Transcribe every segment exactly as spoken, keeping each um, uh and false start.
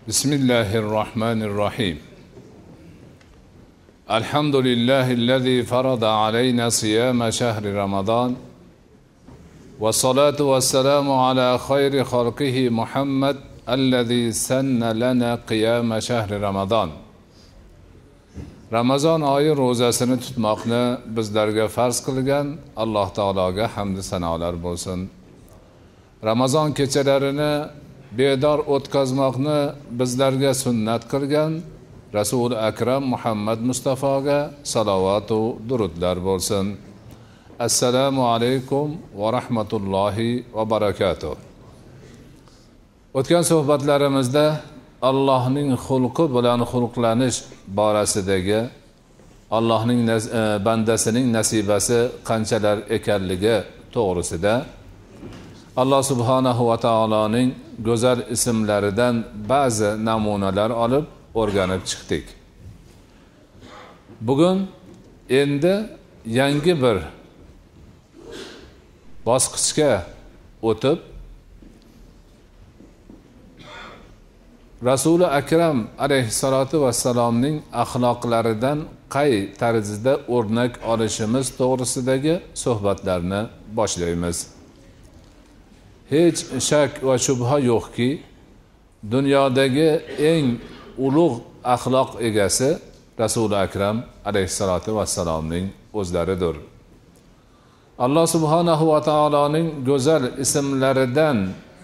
بسم الله الرحمن الرحيم الحمد لله الذي فرض علينا صيام شهر رمضان والصلاة والسلام على خير خلقه محمد الذي سن لنا قيام شهر رمضان. Ramazon oyi ro'zasini tutmoqni bizlarga farz qilgan Alloh taologa hamd sanolar bo'lsin. Ramazon kechalarini bedor o'tkazmoqni bizlarga sunnat qilgan Rasul Akram Muhammad Mustafoga salovat va durudlar bo'lsin. Assalomu alaykum va rahmatullohi va barakatuh. O'tgan suhbatlarimizda Allohning xulqi bilan xulqlanish borasidagi Allohning bandasining nasibasi qanchalar ekanligi to'g'risida Alloh subhanahu va taoloning go'zal ismlaridan ba'zi namunalar olib o'rganib chiqdik. Bugun endi yangi bir bosqichga o'tib Rasuli Akram alayhissalatu vassalomning axloqlaridan qay tarzda o'rnak olishimiz to'g'risidagi suhbatlarni boshlaymiz. Hech shak va shubha yo'qki, dunyodagi eng ulug' axloq egasi Rasuli Akram alayhissalatu vassalomning o'zlaridir. Alloh subhanahu va taoloning go'zal ismlaridan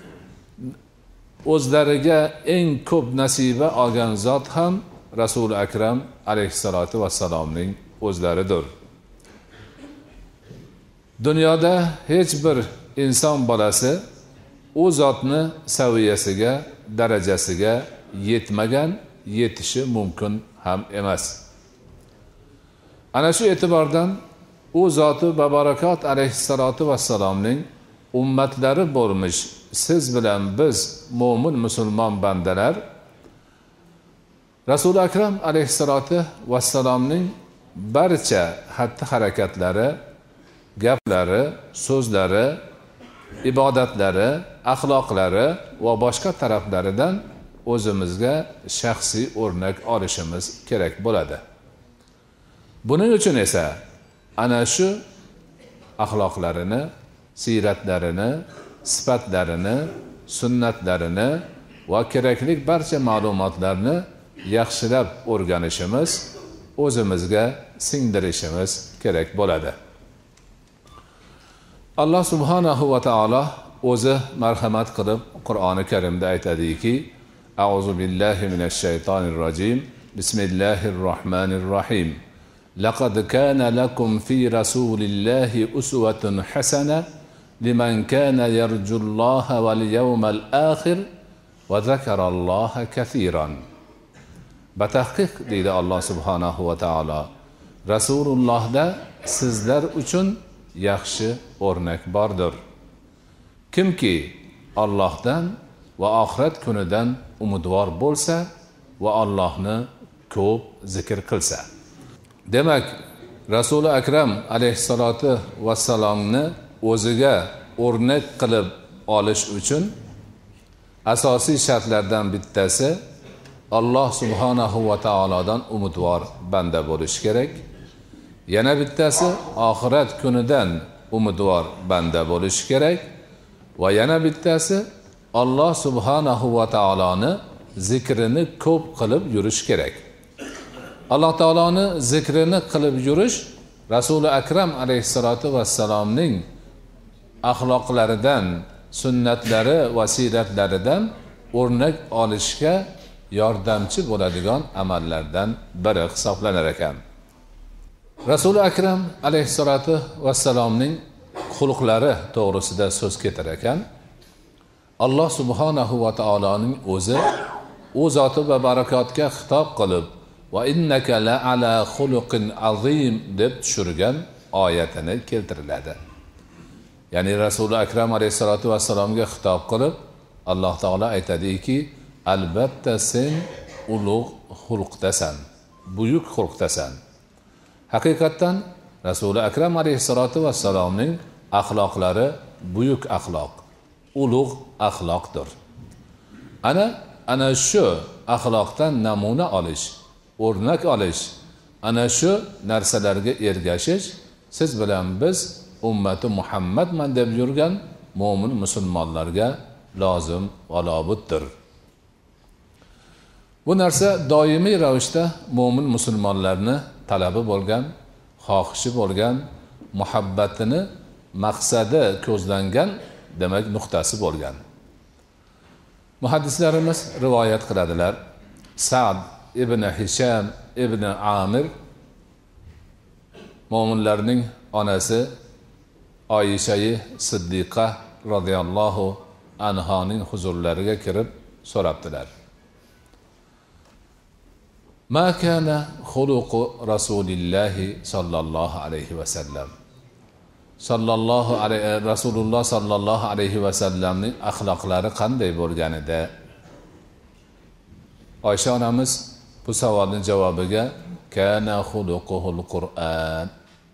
o'zlariga eng ko'p nasiba olgan zot ham Rasuli Akram alayhissalatu vassalomning o'zlaridir. Dunyoda hech bir inson bolasi u zotni saviyasiga, darajasiga yetmagan, yetishi mumkin ham emas. Ana shu e'tibordan u zoti babarakot alayhissalatu vassalomning ummatlari bo'lmish siz bilan biz mo'min musulmon bandalar Rasul Akram alayhissalatu vassalomning barcha xatti harakatlari, gaplari, so'zlari, ibodatlari, axloqlari va boshqa taraflaridan o'zimizga shaxsiy o'rnak olishimiz kerak bo'ladi. Buning uchun esa ana shu axloqlarini, siyratlarini, sifatlarini, sunnatlarini va kerakli barcha ma'lumotlarni yaxshilab o'rganishimiz, o'zimizga singdirishimiz kerak bo'ladi. Alloh subhanahu va taolo o'zi marhamat qilib Qur'oni Karimda aytadiki: A'udhu billahi minash shaytonir rojim. Bismillahir rohmanir rohim. Laqad kana lakum fi rasulillahi uswatun hasana liman kana yarjullaha wal yawmal akhir va zakaralloha katiran. Batahqiq deydi Alloh subhanahu va taolo, Rasulullohda sizlar uchun yaxshi o'rnak bordir. Kimki Allohdan va oxirat kunidan umidvor bo'lsa va Allohni ko'p zikr qilsa. Demak, Rasuli Akram alayhissalatu vassalomni o'ziga o'rnak qilib olish uchun asosiy shartlardan bittasi Alloh subhanahu va taolodan umidvor banda bo'lish kerak. Yana bittasi oxirat kunidan umidvor banda bo'lish kerak va yana bittasi Alloh subhanahu va taoloni zikrini ko'p qilib yurish kerak. Alloh taoloni zikrini qilib yurish Rasuli Akram alayhissalatu vassalomning axloqlaridan, sunnatlari va siyratlaridan o'rnak olishga yordamchi bo'ladigan amallardan biri hisoblanar ekan. Rasuli Akram alayhissalatu vassalomning xulqlari to'g'risida so'z ketar ekan. Alloh subhanahu va taoloning o'zi u zoti va barakotga xitob qilib va innaka la ala xuluqin azim deb tushirgan oyatini keltiriladi. Ya'ni Rasuli Akram alayhissalatu vassalomga xitob qilib Alloh taolo aytadiki: albatta sen ulug' xulqdasan, buyuk xulqdasan. Haqiqatan Rasuli Akram alayhissalatu vassalomning axloqlari buyuk axloq, ulug' axloqdir. Ana ana shu axloqdan namuna olish, o'rnak olish, ana shu narsalarga ergashish siz bilan biz ummati Muhammadman deb yurgan mo'min musulmonlarga lozim va lobuddir. Bu narsa doimiy ravishda mo'min musulmonlarni talabi bo'lgan, xohishi bo'lgan, muhabbatini maqsadi ko'zlangan, demak nuqtasi bo'lgan. Muhaddislarimiz rivoyat qiladilar. Sa'd ibn Hisham ibn Amir mo'minlarning onasi Oysha Siddiqa radhiyallohu anhaning huzurlariga kirib so'rabdilar. Ma kana xuluqu Rasulillahi sallallohu alayhi va sallam. Sallallohu alayhi Rasululloh sallallohu alayhi va sallamning axloqlari qanday bo'lganida? Oysha onamiz bu savolning javobiga kana xuluquhul Qur'an.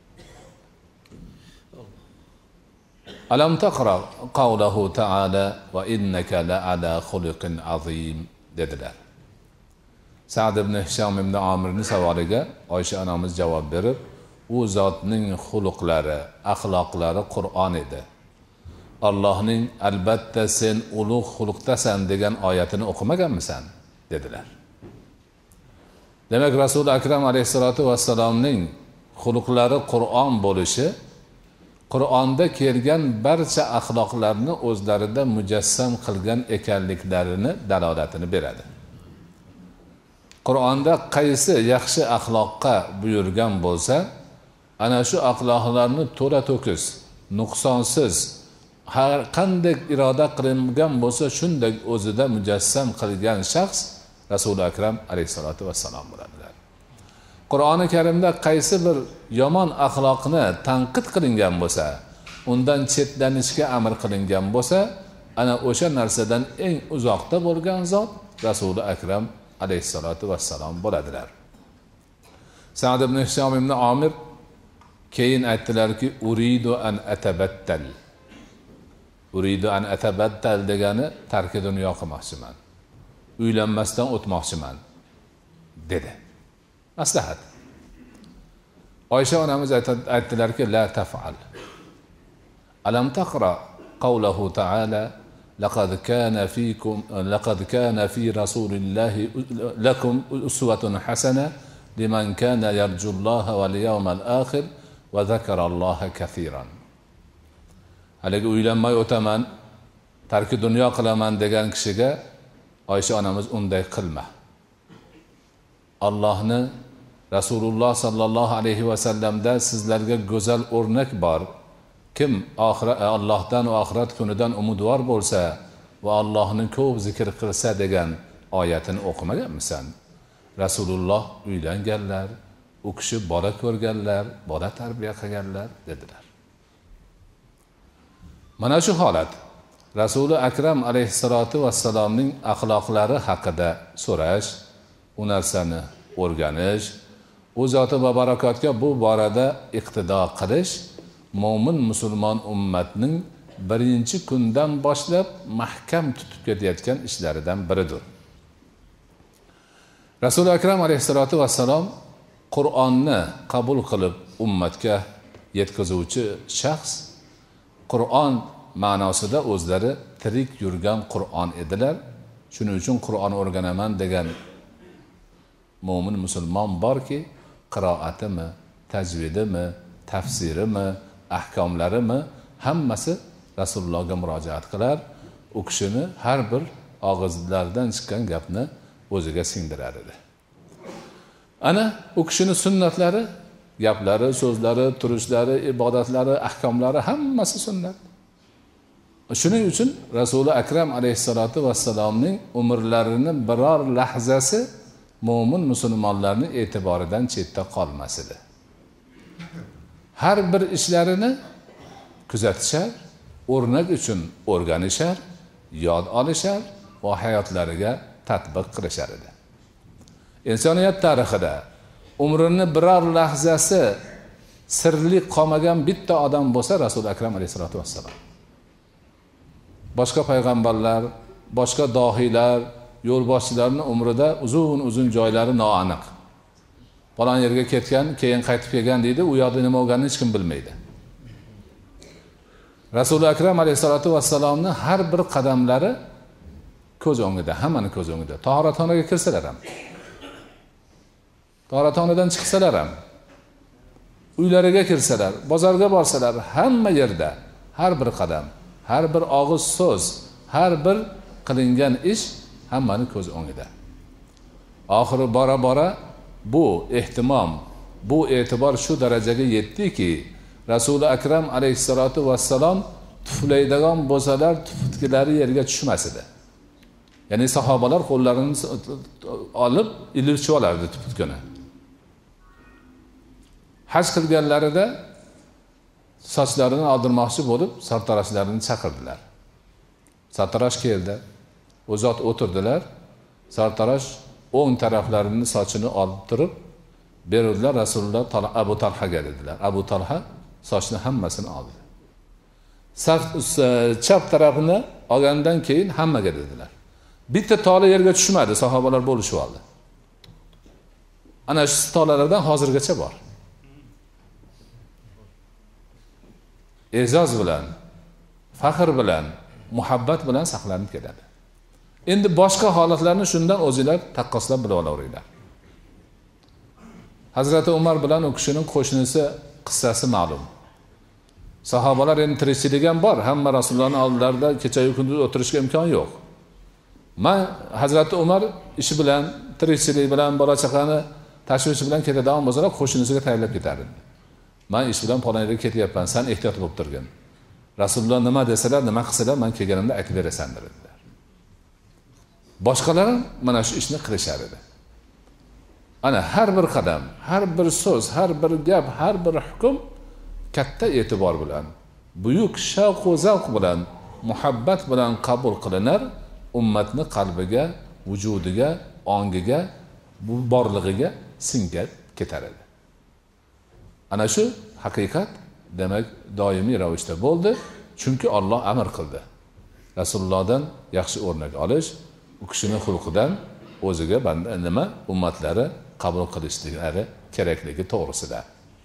Alam taqra qawluhu ta'ala va innaka la'ala xuluqin azim dedilar. Sa'd ibn Hisham ibn Amirning savoliga Oysha onamiz javob berib, u zotning xuluqlari, axloqlari Qur'on edi. Allohning albatta sen ulug' xuluqdasan degan oyatini o'qimaganmisan dedilar. Demak, Rasul akram alayhisolatu vassalomning xuluqlari Qur'on bo'lishi Qur'onda kelgan barcha axloqlarni o'zlarida mujassam qilgan ekanliklarini dalolatini beradi. Qur'onda qaysi yaxshi axloqqa buyurgan bo'lsa, ana shu axloqlarni to'la to'kis, nuqsonsiz, har qanday iroda qilingan bo'lsa, shunday o'zida mujassam qilgan shaxs Rasul akram alayhisolatu vassalom bo'ladilar. Qur'oni Karimda qaysi bir yomon axloqni tanqid qilingan bo'lsa, undan chetlanishga amr qilingan bo'lsa, ana o'sha narsadan eng uzoqda bo'lgan zot Rasul akram alayhisolatu vassalom bo'ladilar. Sa'd ibn Hisham ibn Amir keyin aytdilarki, uridu an atabattal. Uridu an atabattal degani tarki dunyo qilmoqchiman. Uylanmasdan o'tmoqchiman dedi. Maslahat. Oysha onamiz aytdilarki, la taf'al. Alam taqra qawluhu ta'ala laqad kana fiikum laqad kana fi rasulillahi lakum uswatun hasana liman kana yarjullaha wal yawmal akhir va zakaralloha kathiran. Haligi uylanmay o'taman, tarki dunyo qilaman degan kishiga Oysha onamiz unday qilma. Allohni Rasululloh sallallohu alayhi va sallamda sizlarga go'zal o'rnak bor. Kim oxirat Allohdan va oxirat kunidan umidvor bo'lsa va Allohni ko'p zikr qilsa degan oyatini o'qimaganmisan? Rasululloh uylanganlar, u kishi bola ko'rganlar, bola tarbiya qilganlar dedilar. Mana shu holat Rasuli akram alayhisolatu vassalomning axloqlari haqida so'rash, u narsani o'rganish, u zoti va barakotga bu borada iqtido qilish mo'min musulmon ummatning birinchi kundan boshlab mahkam tutib ketayotgan ishlaridan biridir. Rasuli akram alayhisolatu vassalom Qur'onni qabul qilib ummatga yetkazuvchi shaxs, Qur'on ma'nosida o'zlari tirik yurgan Qur'on edilar. Shuning uchun Qur'on o'rganaman degan mo'min musulmon borki, qiroatimi, tajvidimi, tafsirimi, ahkomlarimi hammasi Rasulullohga murojaat qilar. U kishini har bir og'izlaridan chiqqan gapni o'ziga singdirar edi. Ana u kishini sunnatlari, gaplari, so'zlari, turishlari, ibodatlari, ahkomlari hammasi sunnat. Shuning uchun Rasuli akram alayhisolatu vassalomning umrlarini biror lahzasi mo'min musulmonlarning e'tiboridan chetda qolmas edi. Har bir ishlarini kuzatishar, o'rnak uchun o'rganishar, yod olishar va hayotlariga tatbiq qilishar edi. Insoniyat tarixida umrini biror lahzasi sirli qolmagan bitta odam bo'lsa Rasul akram alayhisolatu vassalom. Boshqa payg'ambarlar, boshqa dohiylar, yo'lboshchilarning umrida uzun-uzun joylari noaniq. Falon yerga ketgan, keyin qaytib kelgan deydi, u yoqda nima bo'lganini hech kim bilmaydi. Rasul akram alayhisolatu vassalomning har bir qadamlari ko'z o'ngida, hammani ko'z o'ngida. Tahoratxonaga kirsalar ham, tahoratxonadan chiqsalar ham, uylariga kirsalar, bozorga borsalar, hamma yerda har bir qadam, har bir og'iz so'z, har bir qilingan ish hammani ko'z o'ngida. Oxiri bora-bora bu ehtimom, bu e'tibor shu darajaga yetdiki, Rasul akram alayhissalatu vassalom tuflaydigan bo'lsalar, tuftkilari yerga tushmas edi. Ya'ni sahobalar qo'llarini olib ilirchib olardi tuftkini. Haj qilganlarida sochlarini oldirmoqchi bo'lib, sartaroshlarni chaqirdilar. Sartarosh keldi. O zot o'tirdilar. Sartarosh o'ng taraflarini sochini olib turib, berdilar Rasululloh Abu Talhaga dedilar. Abu Talha sochni hammasini oldi. Saf chap tarafini olgandan keyin hammaga dedilar. Bitta toli yerga tushmadi, sahobalar bo'lishib oldi. Ana shu tolalardan hozirgacha bor. E'zoz bilan, faxr bilan, muhabbat bilan saqlanib keladi. Endi boshqa holatlarni shundan o'zinglar taqqoslab bilib olaveringlar. Hazrati Umar bilan u kishining qo'shnisi qissasi ma'lum. Sahobalar endi tirikchilik ham bor, hamma Rasulullohning oldilarida kecha-yu kunduz o'tirishga imkon yo'q. Men Hazrati Umar ishi bilan, tirikchilik bilan, bola chaqani tashvishi bilan ketadigan bo'lsalar, qo'shnisiga tayyorlab ketardi. Men ish bilan falon yerga ketyapman, sen ehtiyot bo'lib turgin. Rasululloh nima desalar, nima qilsalar, men kelganimda aytib berasan dedilar. Boshqalar mana shu ishni qilishar edi. Ana har bir qadam, har bir so'z, har bir gap, har bir hukm katta e'tibor bilan, buyuk shavq va zavq bilan, muhabbat bilan qabul qilinar, ummatni qalbiga, vujudiga, ongiga, bu borlig'iga singib ketar edi. Ana shu haqiqat demak doimiy ravishda bo'ldi, chunki Alloh amr qildi. Rasulullohdan yaxshi o'rnak olish, u kishining xulqidan o'ziga banda nima ummatlari qabul qilishlari kerakligi to'g'risida.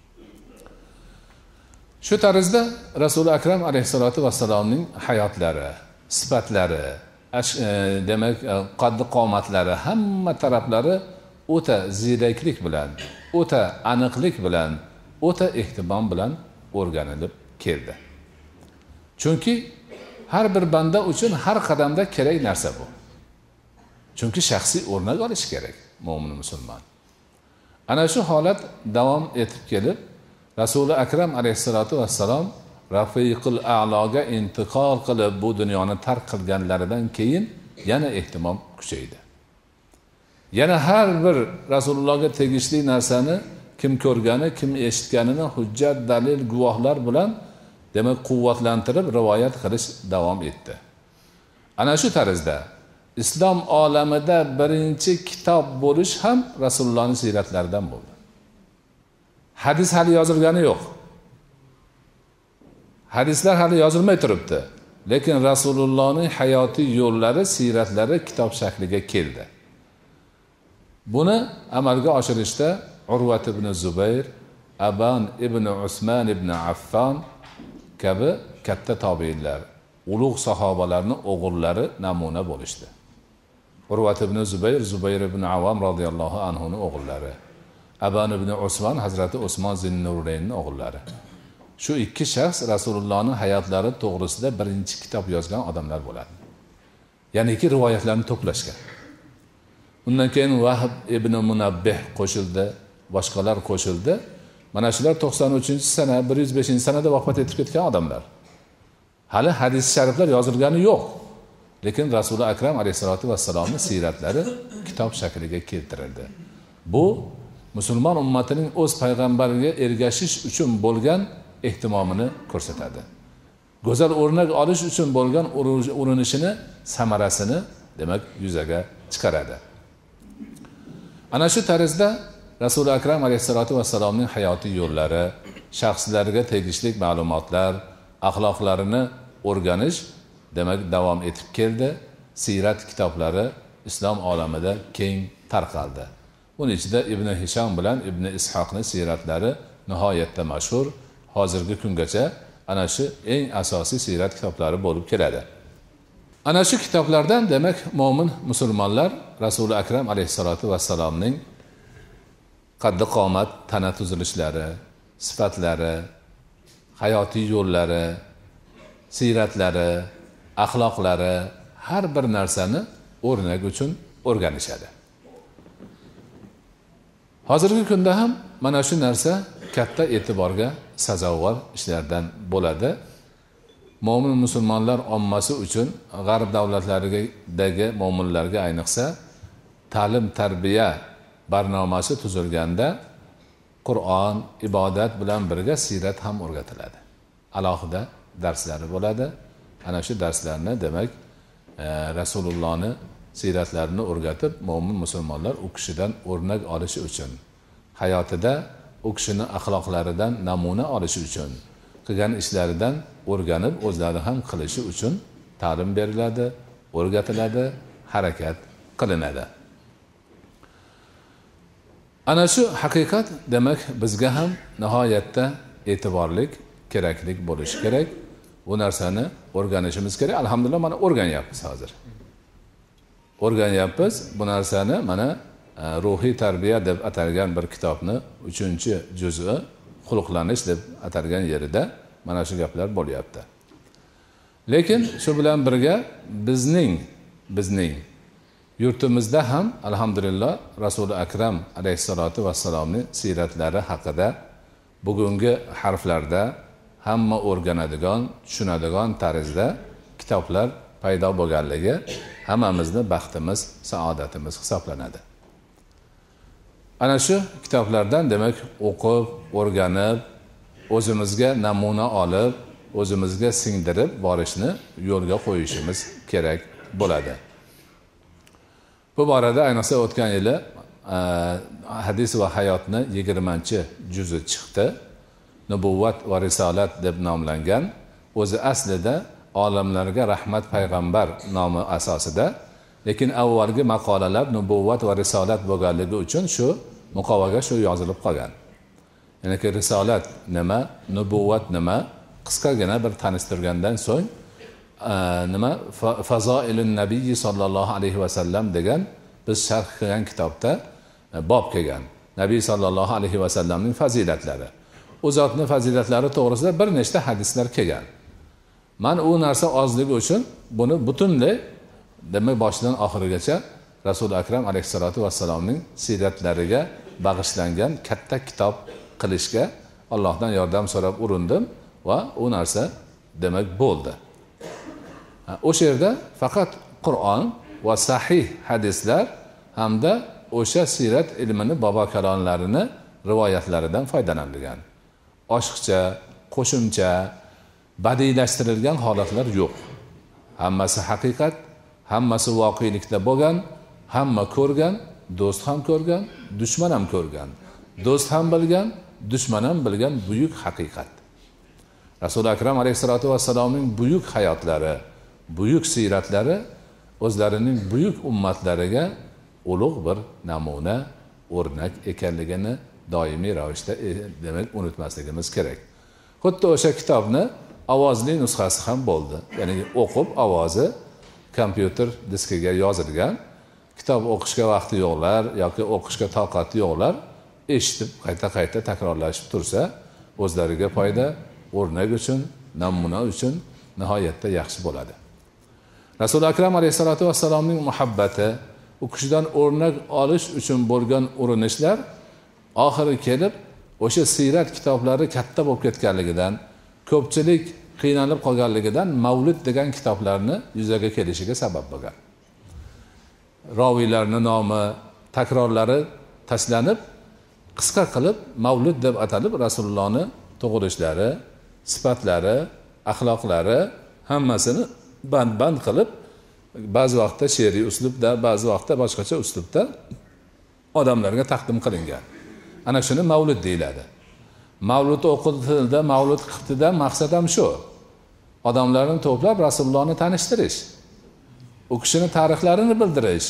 Shu tarzda Rasul akram alayhisolatu vassalomning hayotlari, sifatlari, demak qaddi qomatlari hamma taraflari o'ta ziyraklik bilan, o'ta aniqlik bilan, o'ta ehtimom bilan o'rganilib keldi. Chunki har bir banda uchun har qadamda kerak narsa bu. Chunki shaxsiy o'rnak olish kerak mo'min musulmon. Ana shu holat davom etib kelib, Rasul akram alayhisolatu vassalom Rafiqul a'loga intiqol qilib bu dunyoni tark qilganlaridan keyin yana ehtimom kuchaydi. Yana har bir Rasulullohga tegishli narsani kim ko'rgani, kim eshitganini hujjat, dalil, guvohlar bilan demak quvvatlantirib rivoyat qilish davom etdi. Ana shu tarzda islom olamida birinchi kitob bo'lish ham Rasulullohning siyratlaridan bo'ldi. Hadis hali yozilgani yo'q. Hadislar hali yozilmay turibdi, lekin Rasulullohning hayotiy yo'llari, siyratlari kitob shakliga keldi. Buni amalga oshirishda Urvat ibn Zubayr, Aban ibn Usman ibn Affan kabi katta tobiinlar, ulug' sahobalarning o'g'illari namuna bo'lishdi. Urvat ibn Zubayr, Zubayr ibn Avam radhiyallohu anhuning o'g'illari. Aban ibn Usman, Hazrati Usmon Zinnuraynning o'g'illari. Shu ikki shaxs Rasulullohning hayotlari to'g'risida birinchi kitob yozgan odamlar bo'ladi. Ya'niki rivoyatlarni to'plashgan. Undan keyin Vahb ibn Munabbih qo'shildi, boshqalar qo'shildi. Mana shular to'qson uchinchi sana, bir yuz beshinchi sanada vafot etib ketgan odamlar. Hali hadis shariflar yozilgani yo'q. Lekin Rasul akram alayhisolatu vassalomning siyratlari kitob shakliga keltirildi. Bu musulmon ummatining o'z payg'ambariga ergashish uchun bo'lgan ehtimomini ko'rsatadi. Go'zal o'rnak olish uchun bo'lgan urinishini, samarasini demak yuzaga chiqaradi. Ana shu tarzda Rasul akram alayhisolatu vassalomning hayotiy yo'llari, shaxslarga tegishli ma'lumotlar, axloqlarini o'rganish demak davom etib keldi. Siyrat kitoblari islom olamida keng tarqaldi. Buning ichida Ibn Hisham bilan Ibn Ishoqning siyratlari nihoyatda mashhur, hozirgi kungacha ana shu eng asosiy siyrat kitoblari bo'lib keladi. Ana shu kitoblardan demak mo'min musulmonlar Rasuli akram alayhisolatu vassalomning qaddi qomat, tana tuzilishlari, sifatlari, hayotiy yo'llari, siyratlari, axloqlari, har bir narsani o'rnak uchun o'rganishadi. Hozirgi kunda ham mana shu narsa katta e'tiborga sazovor ishlardan bo'ladi. Mo'min musulmonlar ommasi uchun g'arb davlatlaridagi mo'minlarga ayniqsa ta'lim tarbiya barnomasi tuzilganda Qur'on, ibodat bilan birga siyrat ham o'rgatiladi. Alohida darslari bo'ladi. Ana shu darslarni demak e, Rasulullohning siyratlarini o'rgatib, mo'min musulmonlar u kishidan o'rnak olishi uchun, hayotida u kishining axloqlaridan namuna olishi uchun, qilgan ishlaridan o'rganib o'zlari ham qilishi uchun ta'lim beriladi, o'rgatiladi, harakat qilinadi. Ana shu haqiqat demak bizga ham nihoyatda e'tiborlik, keraklik bo'lishi kerak. Bu narsani o'rganishimiz kerak. Alhamdulillah mana o'rganyapmiz hozir. O'rganyapmiz bu narsani mana ruhiy tarbiya deb atalgan bir kitobni uchinchi juzi xulqlanish deb atalgan yerida mana shu gaplar bo'lyapti. Lekin shu bilan birga bizning bizning yurtimizda ham alhamdulillah Rasuli akram alayhisolatu vassalomning siyratlari haqida bugungi harflarda hamma o'rganadigan, tushunadigan tarzda kitoblar paydo bo'lganligi hammamizni baxtimiz, saodatimiz hisoblanadi. Ana shu kitoblardan demak o'qib, o'rganib, o'zimizga namuna olib, o'zimizga singdirib borishni yo'lga qo'yishimiz kerak bo'ladi. Bu borada ayniqsa o'tgan yili hadis va hayotni yigirmanchi juzi chiqdi. Nubuvvat va risolat deb nomlangan, o'zi aslida olamlarga rahmat payg'ambar nomi asosida, lekin avvalgi maqolalar nubuvvat va risolat bo'lganligi uchun shu muqovaga shu yozilib qolgan. Ya'ni ki risolat nima, nubuvvat nima qisqagina bir tanishtirgandan so'ng nima fazoilun nabiy sallallohu alayhi va sallam degan biz sharh qilgan kitobda bob kelgan. Nabiy sallallohu alayhi va sallamning fazilatlari. U zotning fazilatlari to'g'risida bir nechta hadislar kelgan. Men u narsa ozligi uchun buni butunlay demak boshidan oxirigacha Rasul akram alayhisolatu vassalomning siyratlariga bag'ishlangan katta kitob qilishga Allohdan yordam so'rab urindim va u narsa demak bo'ldi. O'sha yerda faqat Qur'on va sahih hadislar hamda o'sha siyrat ilmini bobo kalonlarini rivoyatlaridan foydalanilgan. Oshiqcha, qo'shimcha, badiylashtirilgan holatlar yo'q. Hammasi haqiqat, hammasi voqelikda bo'lgan, hamma ko'rgan, do'st ham ko'rgan, dushman ham ko'rgan. Do'st ham bilgan, dushman ham bilgan buyuk haqiqat. Rasul akram alayhisolatu vassalomning buyuk hayotlari, buyuk siyratlari o'zlarining buyuk ummatlariga ulug' bir namuna, o'rnak ekanligini doimiy ravishda demak unutmasligimiz kerak. Xuddi o'sha kitobni ovozli nusxasi ham bo'ldi. Ya'ni o'qib ovozi kompyuter diskiga yozilgan. Kitob o'qishga vaqti yo'qlar yoki o'qishga toqati yo'qlar eshitib qayta-qayta takrorlashib tursa, o'zlariga foyda, o'rnak uchun, namuna uchun nihoyatda yaxshi bo'ladi. Rasul akram alayhisolatu vassalomning muhabbati, u kishidan o'rnak olish uchun bo'lgan urinishlar oxiri kelib o'sha siyrat kitoblari katta bo'lib ketganligidan, ko'pchilik qiynalib qolganligidan Mavlid degan kitoblarni yuzaga kelishiga sabab bo'lgan. Roviylarning nomi, takrorlari tashlanib, qisqa qilib Mavlid deb atalib Rasulullohning tug'ilishlari, sifatlari, axloqlari hammasini band-band qilib, ba'zi vaqtda she'riy uslubda, ba'zi vaqtda boshqacha uslubda odamlarga taqdim qilingan. Ana shuni Mavlid deyiladi. Mavlud o'qitildi, Mavlud qilibdi-da maqsad ham shu. Odamlarni to'plab Rasulullohni tanishtirish, u kishining tarixlarini bildirish,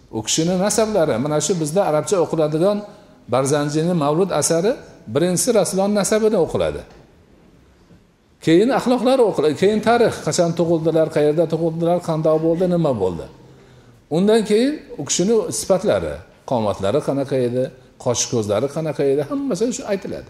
u kishini nasablari mana shu bizda arabcha o'qiladigan Barzanjini Mavlud asari birinchisi Rasululloh nasabida o'qiladi. Keyin axloqlari o'qiladi, keyin tarix, qachon tug'ildilar, qayerda tug'ildilar, qanday bo'ldi, nima bo'ldi. Undan keyin u kishini sifatlari, qomatlari qanaqa edi, qosh ko'zlari qanaqa edi, hammasi shu aytiladi.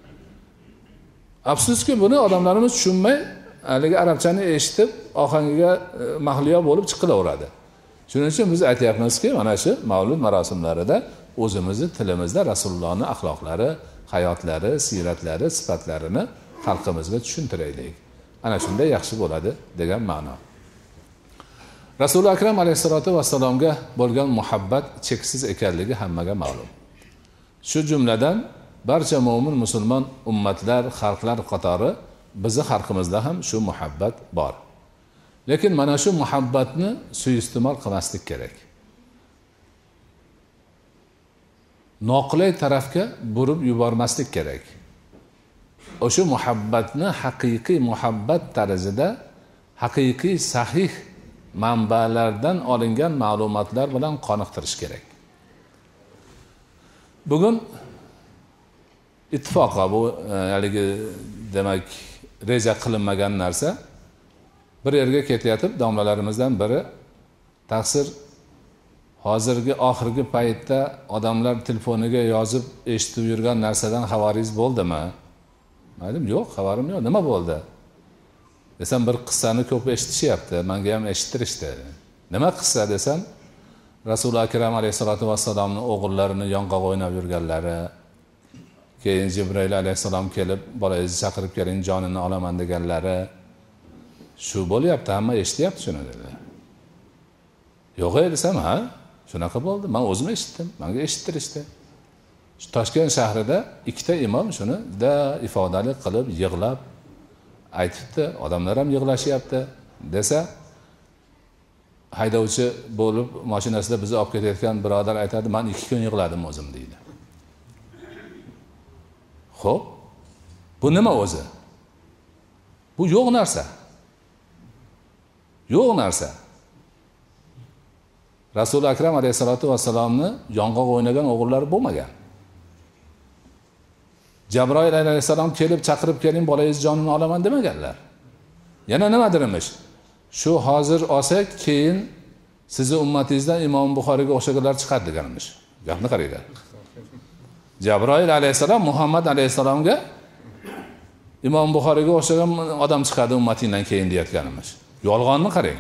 Afsuski buni odamlarimiz tushunmay, haligi arabchani eshitib, ohangiga mahliyo bo'lib chiqilaveradi. Shuning uchun biz aytayapmizki, mana shu Mavlud marosimlarida o'zimizni tilimizda Rasulullohning axloqlari, hayotlari, siratlari, sifatlarini xalqimizga tushuntiraylik. Ana shunda yaxshi bo'ladi degan ma'no. Rasul akram alayhisolatu vassalomga bo'lgan muhabbat cheksiz ekanligi hammaga ma'lum. Shu jumladan barcha mo'min musulmon ummatlar, xalqlar qatori bizning xalqimizda ham shu muhabbat bor. Lekin mana shu muhabbatni suiiste'mol qilmaslik kerak. Noqulay tarafga burib yubormaslik kerak. O'sha muhabbatni haqiqiy muhabbat tarzida, haqiqiy sahih manbalardan olingan ma'lumotlar bilan qoniqtirish kerak. Bugun ittifoqa bu haligi demak reja qilinmagan narsa. Bir yerga ketayotib domlalarimizdan biri taqsir hozirgi oxirgi paytda odamlar telefoniga yozib eshitib yurgan narsadan xabaringiz bo'ldimi? Aytdim, yo'q, xabarim yo'q. Nima bo'ldi? Desam, bir qissani ko'p eshitishyapti, menga ham eshittirishdi. Nima qissa desam, Rasul akram alayhisolatu vassalomning o'g'illarini yong'oq o'ynab yurganlari, keyin Jibril alayhisalom kelib, bolangizni chaqirib keling, jonini olaman deganlari, shu bo'lyapti, hamma eshityapti shuni dedi. Yo'q desam, ha, shunaqa bo'ldi. Men o'zim eshitdim, menga eshittirishdi. Toshkent shahrida ikkita imom shuni da ifodali qilib yig'lab aytibdi, odamlar ham yig'lashyapti desa, haydovchi bo'lib mashinasida bizni olib ketayotgan birodar aytadi, men ikki kun yig'ladim o'zim deydi. Xo'p, bu nima o'zi? Bu yo'q narsa. Yo'q narsa. Rasul akram alayhisolatu vassalomni yong'oq o'ynagan o'g'illari bo'lmagan. Jabroil alayhisalom kelib chaqirib keling, bolangiz jonini olaman demaganlar. Yana nima dirimish? Shu hozir olsak, keyin sizni ummatingizdan Imom Buxoriyga o'xshaganlar chiqadi deganmish. Gapni qaranglar. Jabroil alayhisalom Muhammad alayhisalomga Imom Buxoriyga o'xshagan odam chiqadi ummatingdan keyin deyotganimiz. Yolg'onni qarang.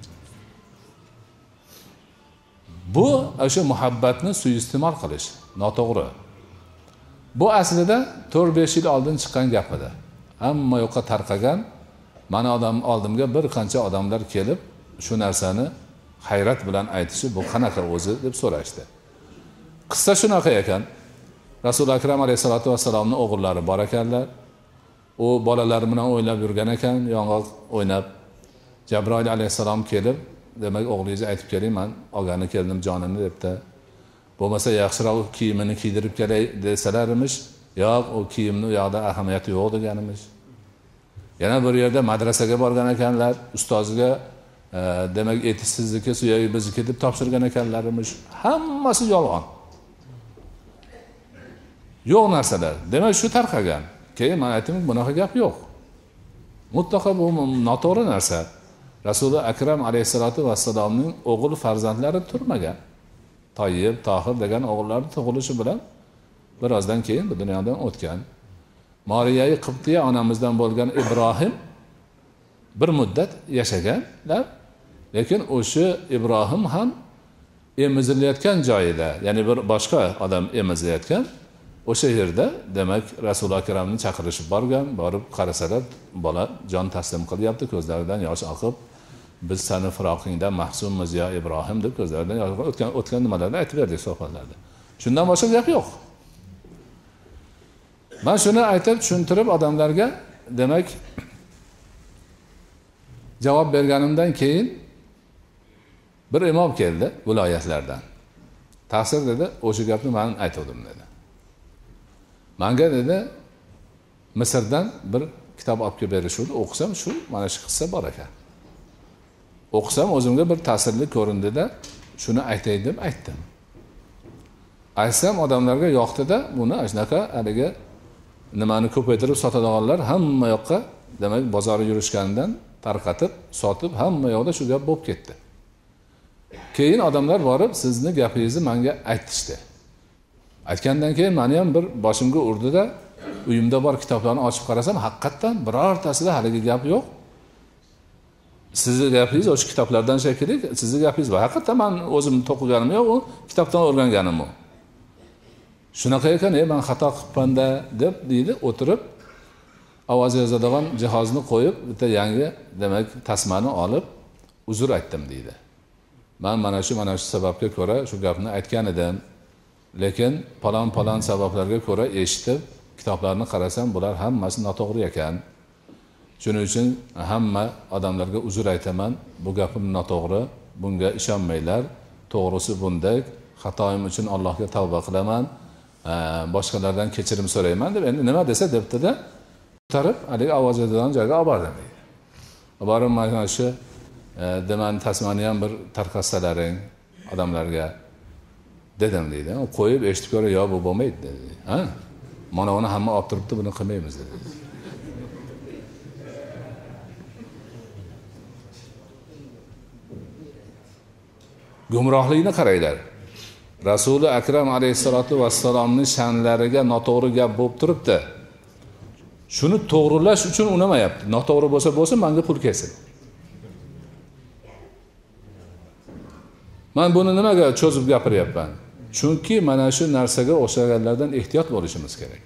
Bu o'sha muhabbatni suiiste'mol qilish noto'g'ri. Bu aslida to'rt besh yil oldin chiqqan gap edi. Hamma yoqqa tarqagan. Mana odam oldimga bir qancha odamlar kelib, shu narsani hayrat bilan aytishi, bu qanaqa o'zi deb so'rashdi. Qissa shunaqa ekan. Rasul akram alayhisolatu vassalomning o'g'illari bor ekanlar. U bolalari bilan o'ynab yurgan ekan, yong'oq o'ynab. Jabroil alayhisalom kelib, demak o'g'lingizni aytib keling, men olgani keldim jonini debdi. Bo'lmasa yaxshiroq kiyimini kiydirib kelay desalarimish, yo'q, u kiyimni u yoqda ahamiyati yo'q deganimiz. Yana bir yerda madrasaga borgan ekanlar, ustoziga e, demak eti sizniki, suyagi bizniki deb topshirgan ekanlarimiz. Hammasi yolg'on. Yo'q narsalar. Demak shu tarqagan. Keyin men aytdim, bunaqa gap yo'q. Mutlaqo bu noto'g'ri narsa. Rasululloh akram alayhisolatu vassalomning o'g'il farzandlari turmagan. Toyib, Tohir degan o'g'illari tug'ilishi bilan birozdan keyin bu dunyodan o'tgan. Moriyai Qibtiya onamizdan bo'lgan Ibrohim bir muddat yashaganlar, lekin o'sha Ibrohim ham emizilayotgan joyida, ya'ni bir boshqa odam emizilayotgan o'sha yerda demak Rasululloh akramni chaqirishib borgan, borib qarasalar bola jon taslim qilyapti, ko'zlaridan yosh oqib, biz seni firoqingdan mahzunmiz ya Ibrohim deb ko'zlaridan yosh o'tgan o'tgan nimalarni aytib berdik suhbatlarda. Shundan boshqa gap yo'q. Men shuni aytib tushuntirib odamlarga demak javob berganimdan keyin bir imom keldi viloyatlardan. Tafsir dedi, o'sha gapni men aytdim dedi. Menga dedi Misrdan bir kitob olib kelib berishdi, o'qisam shu mana shu qissa bor ekan. O'qisam o'zimga bir ta'sirli ko'rindida, shuni aytay deb aytdim. Aytsam odamlarga yoqdi-da, buni shunaqa haligi nimani ko'paytirib sotadiganlar hamma yoqqa, demak, bozor yurishganidan tarqatib, sotib, hamma yoqda shu gap bo'lib ketdi. Keyin odamlar borib, sizni gapingizni menga aytishdi. Aytgandan keyin meni ham bir boshimga urdi-da, uyimda bor kitoblarni ochib qarasam, haqiqatan birortasida haligi gap yo'q. Sizni gapingiz o'sha kitoblardan shekilli, sizni gapingiz bor. Haqiqatan men o'zim to'qiganim yo'q, u kitobdan o'rganganim u. Shunaqa ekan, "Ey, men xato qilibman-da" deb deydi, o'tirib ovoz yozadigan jihozni qo'yib, bitta yangi, demak, tasmani olib, uzr aytdim deydi. Men mana shu mana shu sababga ko'ra shu gapni aytgan edim. Lekin palon-palon sabablarga ko'ra eshitib, kitoblarni qarasam, bular hammasi noto'g'ri ekan. Shuning uchun hamma odamlarga uzr aytaman. Bu gapim noto'g'ri, bunga ishonmanglar. To'g'risi bunday. Xatoim uchun Allohga tavba qilaman. Boshqalardan kechirim so'rayman deb, endi nima desa debdi-da, ko'tarib haligi ovoz yozadigan joyga olib bordim deydi. Borib mana shu deman tasmani ham bir tarqatsalaring odamlarga dedim deydi. U qo'yib eshitib ko'ra, "Yo'q, bu bo'lmaydi" dedi. Ha? Mana uni hamma olib turibdi, buni qilmaymiz dedi. Gumrohlikni qaranglar. Rasuli Akram alayhisolatu vassalomning sha'nlariga noto'g'ri gap bo'lib turibdi. Shuni to'g'rilash uchun unamayapti. Noto'g'ri bo'lsa bo'lsa, menga pul kelsin. Men buni nimaga cho'zib gapiryapman? Chunki mana shu narsaga o'xshaganlardan ehtiyot bo'lishimiz kerak.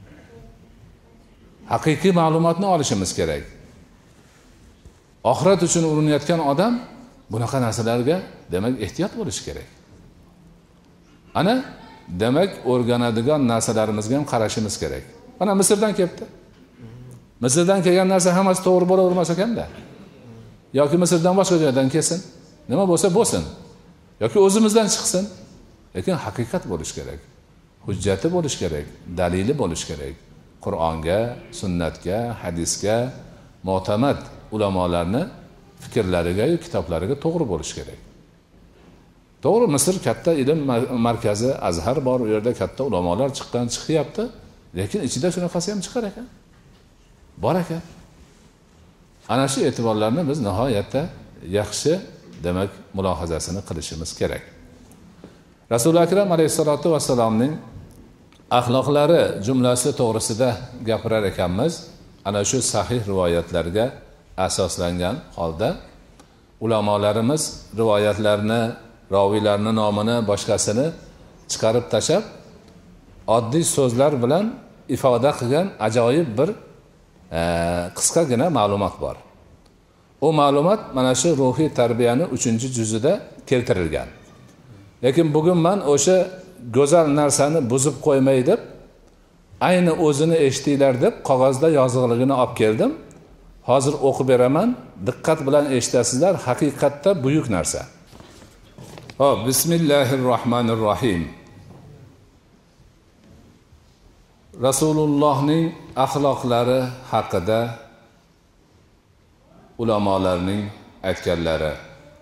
Haqiqiy ma'lumotni olishimiz kerak. Oxirat uchun urinayotgan odam bunaqa narsalarga, demak, ehtiyot bo'lish kerak. Ana, demak, o'rganadigan narsalarimizga ham qarashimiz kerak. Mana Misrdan kelibdi. Misrdan kelgan narsa hammasi to'g'ri bo'lavermas ekanda. Yoki Misrdan boshqa joydan kelsin, nima bo'lsa bo'lsin. Yoki o'zimizdan chiqsin. Lekin haqiqat bo'lish kerak. Hujjati bo'lish kerak, dalili bo'lish kerak. Qur'onga, sunnatga, hadisga, mo'tamad ulamolarning fikrlariga, kitoblariga to'g'ri bo'lish kerak. To'g'ri, Misr katta ilm markazi, Azhar bor, u yerda katta ulamolar chiqqan chiqyapti, lekin ichida shunaqasi ham chiqar ekan. Bor ekan. Ana shu e'tiborlarni biz nihoyatda yaxshi, demak, mulohazasini qilishimiz kerak. Rasul Akram alayhisolatu vassalomning axloqlari jumlasi to'g'risida gapirar ekanmiz. Ana shu sahih rivoyatlarga asoslangan holda ulamolarimiz rivoyatlarni, roviylarning nomini, boshqasini chiqarib tashab, oddiy so'zlar bilan ifoda qilgan ajoyib bir e, qisqagina ma'lumot bor. U ma'lumot mana shu ruhiy tarbiyani uchinchi juzida keltirilgan. Lekin bugun men o'sha go'zal narsani buzib qo'ymay deb, ayni o'zini eshitinglar deb qog'ozda yozig'ligini olib keldim. Hozir o'qib beraman, diqqat bilan eshitasizlar, haqiqatda buyuk narsa. Hop, bismillahirrohmanirrohim. Rasulullohning axloqlari haqida ulamolarning aytganlari.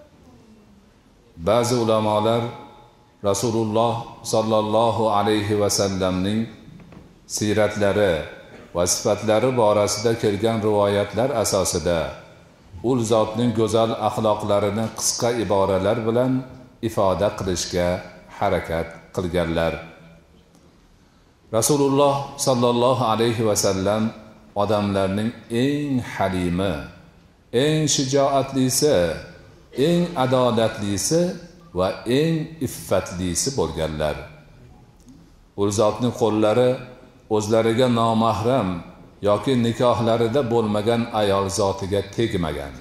Ba'zi ulamolar Rasululloh sallallohu alayhi va sallamning siratlari va sifatlari borasida kelgan rivoyatlar asosida ul zotning go'zal axloqlarini qisqa iboralar bilan ifoda qilishga harakat qilganlar. Rasululloh sallallohu alayhi va sallam odamlarning eng halimi, eng shijoatlisi, eng adolatlisi va eng iffatlisi bo'lganlar. Ul zotning qo'llari o'zlariga nomahram yoki nikohlarida bo'lmagan ayol zotiga tegmagan.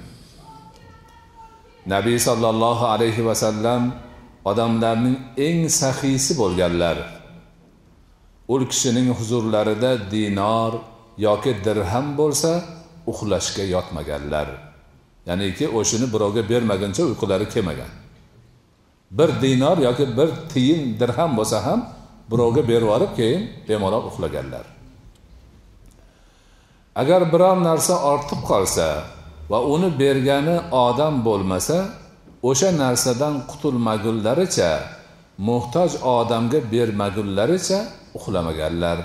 Nabiy sallallohu alayhi va sallam odamlarning eng saxiysi bo'lganlar. Ul kishining huzurlarida dinor yoki dirham bo'lsa, uxlashga yotmaganlar. Ya'niki o'shini birovga bermaguncha uyqulari kelmagan. Bir dinor yoki bir tiyin dirham bo'lsa ham birovga berib olib keyin bemalol uxlaganlar. Agar biror narsa ortib qolsa va uni bergani odam bo'lmasa, o'sha narsadan qutulmagunlaricha, muhtoj odamga bermagunlaricha uxlamaganlar.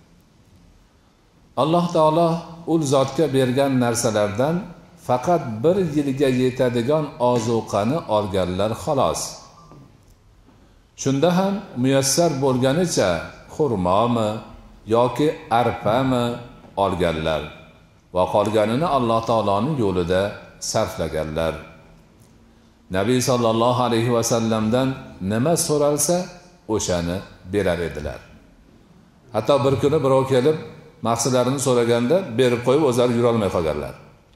Alloh taolo ul zotga bergan narsalardan faqat bir yilga yetadigan ozuqani olganlar xolos. Shunda ham muyassar bo'lganicha xurmomi yoki arpami olganlar va qolganini Alloh taoloning yo'lida sarflaganlar. Nabiy sallallohu alayhi va sallamdan nima so'ralsa, o'shani berar edilar. Hatto bir kuni birov kelib maqsadlarini so'raganda berib qo'yib o'zlari yura olmay qolganlar.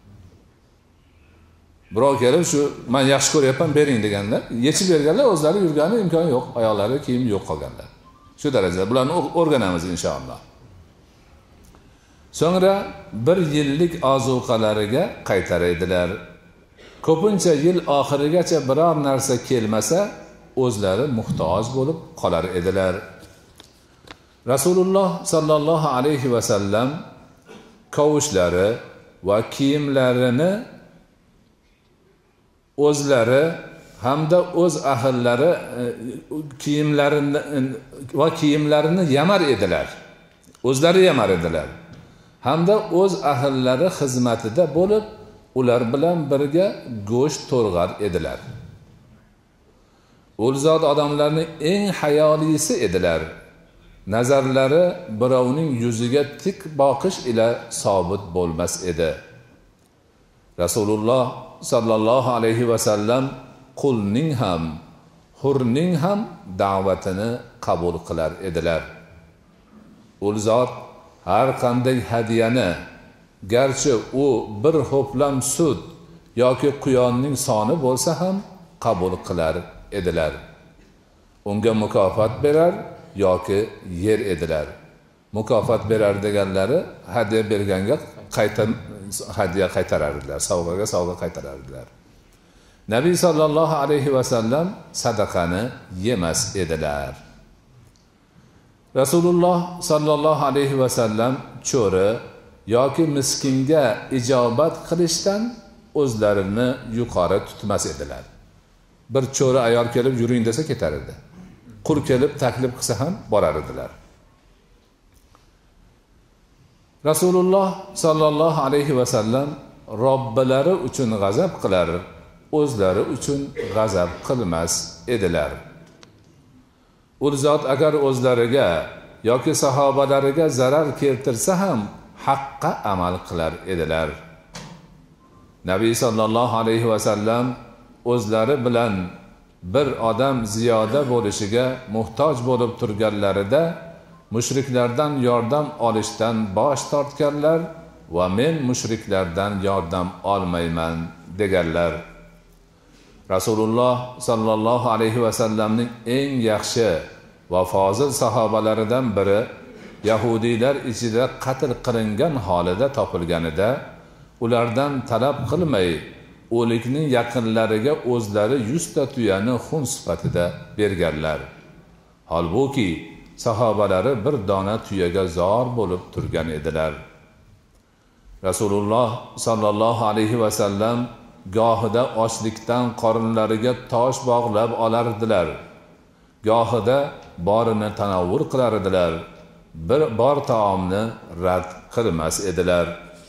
Birov kelib shu men yaxshi ko'ryapman bering deganda, yechib berganlar, o'zlari yurgani imkoni yo'q, oyoqlari kiyim yo'q qolganlar. Shu darajada bularni o'rganamiz inshaalloh. So'ngra bir yillik ozuqalariga qaytaradilar. Ko'pincha yil oxirigacha biror narsa kelmasa, o'zlari muhtoj bo'lib qolar edilar. Rasululloh sallallohu alayhi va sallam kavushlari va kiyimlarini o'zlari hamda o'z ahllari kiyimlarini va kiyimlarini yamar edilar. O'zlari yamar edilar. Hamda o'z ahllari xizmatida bo'lib, ular bilan birga go'sht to'rg'ar edilar. Ul zot odamlarning eng hayolisi edilar. Nazarlari birovning yuziga tik boqish ila sobit bo'lmas edi. Rasululloh sallallohu alayhi va sallam qulning ham, hurning ham da'vatini qabul qilar edilar. Ul zot har qanday hadiyani, garchi u bir ho'plam sut yoki quyonning soni bo'lsa ham qabul qilar edilar. Unga mukofot berar yoki yer edilar. Mukofot berar deganlari hadiya berganga qayta hadiya qaytarardilar, sovg'aga sovg'a qaytarardilar. Nabiy sallallohu alayhi va sallam sadaqani yemas edilar. Rasululloh sallallohu alayhi va sallam cho'ri yoki miskinga ijobat qilishdan o'zlarini yuqori tutmas edilar. Bir cho'ri ayol kelib yuring desa ketar edi. Qul kelib taklif qilsa ham borar edilar. Rasululloh sallallohu alayhi va sallam Robbilari uchun g'azab qilar, o'zlari uchun g'azab qilmas edilar. U zot agar o'zlariga yoki sahobalariga zarar keltirsa ham haqqa amal qilar edilar. Nabiy sallallohu alayhi va sallam o'zlari bilan bir odam ziyoda bo'lishiga muhtoj bo'lib turganlarida mushriklardan yordam olishdan bosh tortganlar va men mushriklardan yordam olmayman deganlar. Rasululloh sallallohu alayhi va sallamning eng yaxshi va fozil sahobalaridan biri Yahudiylar ichida qatl qilingan holida topilganida ulardan talab qilmay o'likning yaqinlariga o'zlari yuzta tuyani xun sifatida berganlar. Holbuki sahobalari bir dona tuyaga zor bo'lib turgan edilar. Rasululloh sallallohu alayhi va sallam gohida ochlikdan qorinlariga tosh bog'lab olardilar. Gohida borini tanovvur qilar edilar. Bir bor taomni rad qilmas edilar.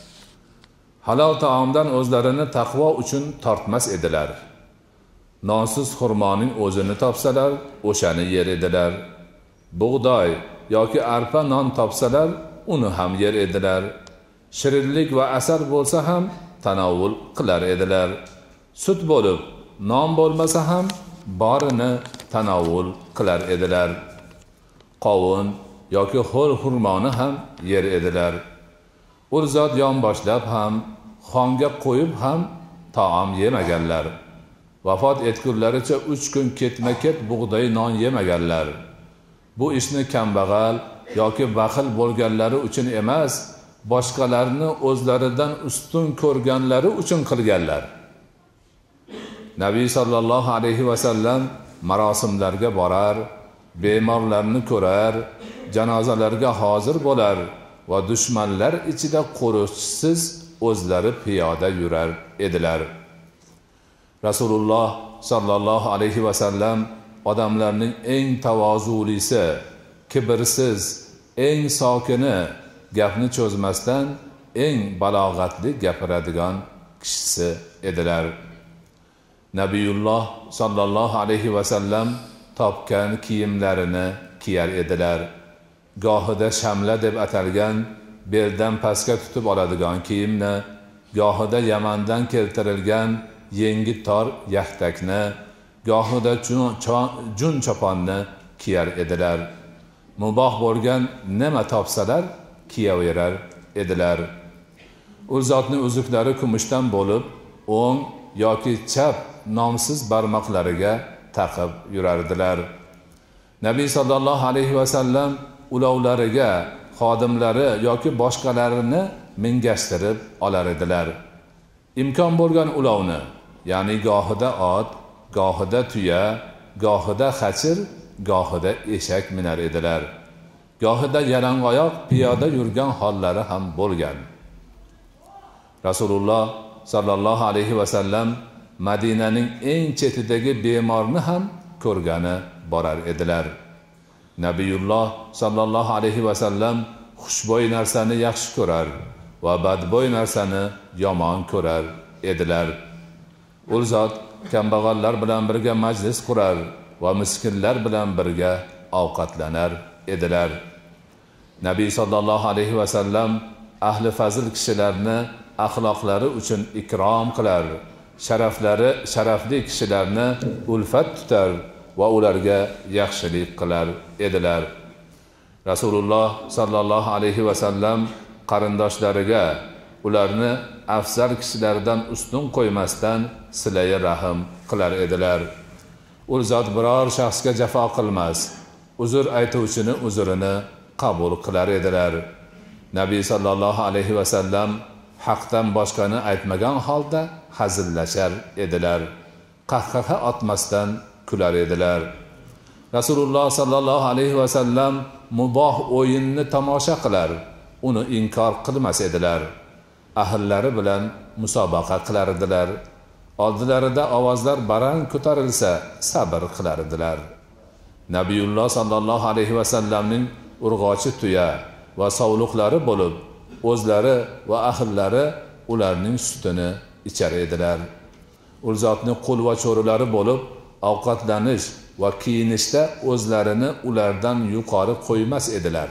Halol taomdan o'zlarini taqvo uchun tortmas edilar. Nonsiz xurmoning o'zini topsalar, o'shani yer edilar. Bug'doy yoki arpa non topsalar, uni ham yer edilar. Shirinlik va asal bo'lsa ham tanovvul qilar edilar. Sut bo'lib, non bo'lmasa ham borini tanovvul qilar edilar. Qovun yoki ho'l xurmoni ham yer edilar. U zot yonboshlab ham, xonga qo'yib ham taom yemaganlar. Vafot etgunlaricha uch kun ketma-ket bug'doy non yemaganlar. Bu ishni kambag'al yoki baxil bo'lganlari uchun emas, boshqalarni o'zlaridan ustun ko'rganlari uchun qilganlar. Nabiy sallallohu alayhi va sallam marosimlarga borar, bemorlarni ko'rar, janozalarga hozir bo'lar va dushmanlar ichida qo'riqchisiz o'zlari piyoda yurar edilar. Rasululloh sallallohu alayhi vasallam odamlarning eng tavozulisi, kibrsiz, eng sokini, gapni cho'zmasdan eng balog'atli gapiradigan kishisi edilar. Nabiyulloh sallallohu alayhi vasallam topgan kiyimlarini kiyar edilar. Gohida shamla deb atalgan beldan pastga tutib oladigan kiyimni, gohida Yamandan keltirilgan yengi tor yaxtakni, gohida jun choponni kiyar edilar. Muboh bo'lgan nima topsalar kiyaverar edilar. U zotning uzuklari kumushdan bo'lib, o'ng yoki chap nomsiz barmoqlariga taqib yurardilar. Nabiy sallallohu alayhi vasallam ulovlariga xodimlari yoki boshqalarini mingashtirib olar edilar. Imkon bo'lgan ulovni, ya'ni gohida ot, gohida tuya, gohida xachir, gohida eshak minar edilar. Gohida yalangoyoq piyoda yurgan hollari ham bo'lgan. Rasululloh sallallohu alayhi vasallam Madinaning eng chetidagi bemorni ham ko'rgani borar edilar. Nabiyulloh sallallohu alayhi vasallam xushbo'y narsani yaxshi ko'rar va badbo'y narsani yomon ko'rar edilar. U zot kambag'allar bilan birga majlis qurar va miskinlar bilan birga ovqatlanar edilar. Nabiy sallallohu alayhi vasallam ahli fazil kishilarni axloqlari uchun ikrom qilar, sharaflari sharafli kishilarni ulfat tutar va ularga yaxshilik qilar edilar. Rasululloh sallallohu alayhi vasallam qarindoshlariga ularni afzal kishilardan ustun qo'ymasdan silay rahim qilar edilar. U zot biror shaxsga jafo qilmas, uzr aytuvchini uzrini qabul qilar edilar. Nabiy sallallohu alayhi vasallam haqdan boshqani aytmagan holda hazillashar edilar. Qahqaha otmasdan kular edilar. Rasululloh sallallohu alayhi vasallam muboh o'yinni tomosha qilar, uni inkor qilmas edilar. Ahllari bilan musobaqa qilar edilar. Oldilarida ovozlar baland ko'tarilsa sabr qilar edilar. Nabiyulloh sallallohu alayhi vasallamning urg'ochi tuya va sovliqlari bo'lib, o'zlari va ahllari ularning sutini ichar edilar. U zotning qul va cho'rilari bo'lib, ovqatlanish va kiyinishda o'zlarini ulardan yuqori qo'ymas edilar.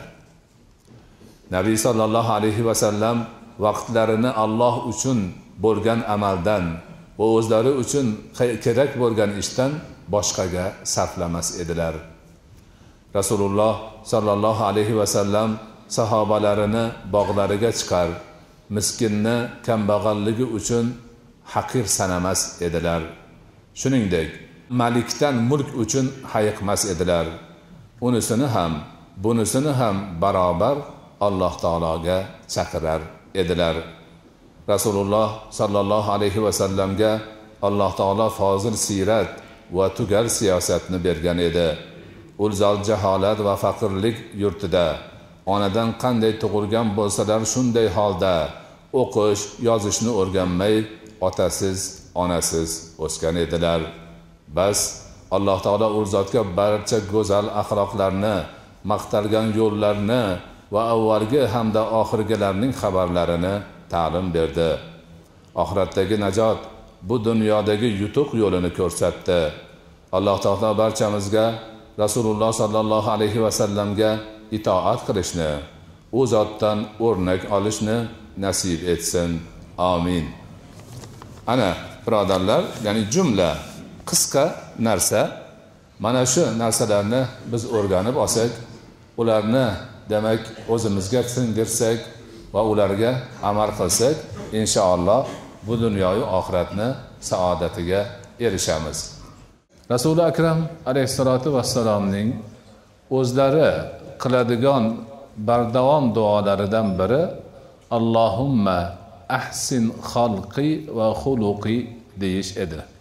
Nabiy sallallohu alayhi vasallam vaqtlarini Alloh uchun bo'lgan amaldan va o'zlari uchun kerak bo'lgan ishdan boshqaga sarflamas edilar. Rasululloh sallallohu alayhi vasallam sahobalarini bog'lariga chiqar, miskinni kambag'alligi uchun haqir sanamas edilar. Shuningdek, malikdan mulk uchun hayiqmas edilar. Unisini ham, bunisini ham barobar Alloh taologa chaqirar edilar. Rasululloh sallallohu alayhi vasallamga Alloh taolo fozil siyrat va tugal siyosatni bergan edi. U zot jaholat va faqirlik yurtida onadan qanday tug'ilgan bo'lsalar shunday holda o'qish, yozishni o'rganmay, otasiz, onasiz o'sgan edilar. Bas Alloh taolo u zotga barcha go'zal axloqlarni, maqtalgan yo'llarni va avvalgi hamda oxirgilarning xabarlarini ta'lim berdi. Oxiratdagi najot, bu dunyodagi yutuq yo'lini ko'rsatdi. Alloh taolo barchamizga Rasululloh sallallohu alayhi vasallamga itoat qilishni, u zotdan o'rnak olishni nasib etsin. Amin. Ana birodarlar, ya'ni jumla qisqa narsa, mana shu narsalarni biz o'rganib olsak, ularni demak o'zimizga singdirsak va ularga amal qilsak, inshaalloh bu dunyoyu oxiratni saodatiga erishamiz. Rasuli akram alayhisolatu vassalomning o'zlari qiladigan bardavom duolaridan biri Allohumma ahsin xalqi va xuluqi deyish edi.